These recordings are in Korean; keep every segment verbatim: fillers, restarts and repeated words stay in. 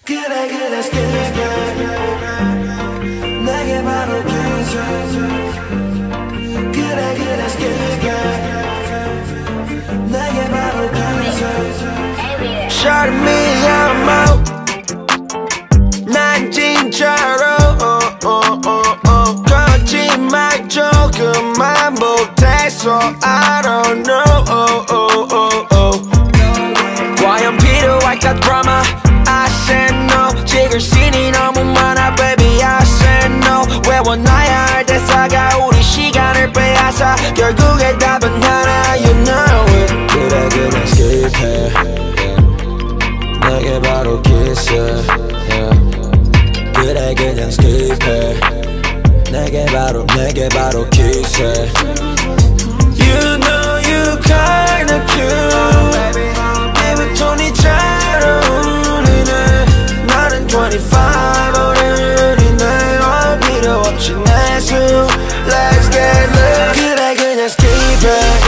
그래 그래 스킬게 내게 바로 kiss 그래 그래 스킬게 내게 바로 kiss Shut me out mouth 난 진짜로 oh, oh, oh, oh. 거짓말 조금만 못해서 I don't know oh, oh, oh, oh. 과연 필요할까 drama I said no 찍을신이 너무 많아 baby I said no 외워놔야 할 대사가 우리 시간을 빼앗아 결국에 답은 하나 you know it 그래 그냥 skip해 yeah. 내게 바로 kiss yeah. 그래 그냥 skip해 내게 바로 내게 바로 kiss yeah. You know you kinda cute baby 돈이 잘 어울리네 나는 twenty-five 어른이네 어 필요 없지 내수 Let's get lit 그래 그냥 skip it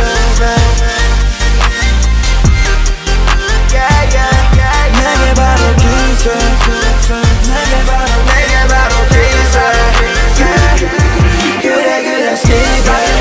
Yeah yeah yeah 내게 바로 kiss 내게 바로 내게 바로 kiss yeah. 그래 그냥 skip it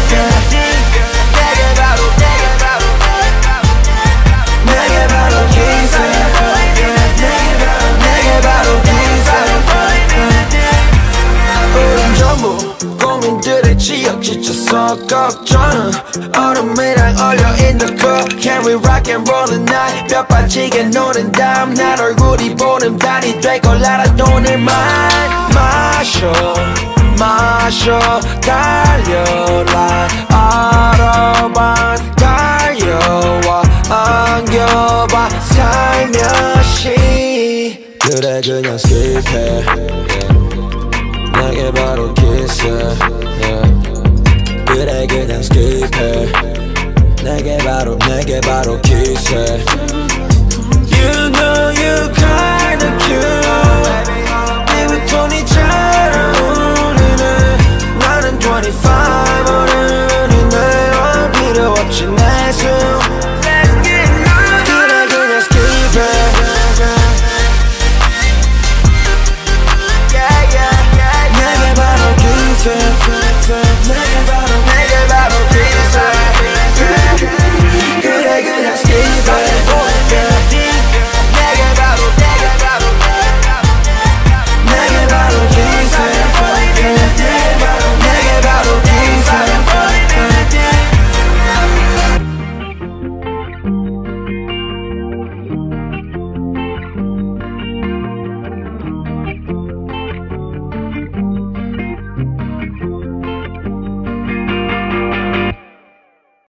고민들에 지어 지쳐서 걱정은 얼음이랑 얼려 in the cup Can we rock and roll tonight 뼈 빠지게 노는 다음 날 얼굴이 보는 달이 될 걸 알아 돈을만 마셔 마셔 달려라 알아봐 달려와 안겨봐 살며시 그래 그냥 skip해 내게 바로 kiss yeah. 그래 그냥 skip해 내게 바로 내게 바로 kiss yeah. You know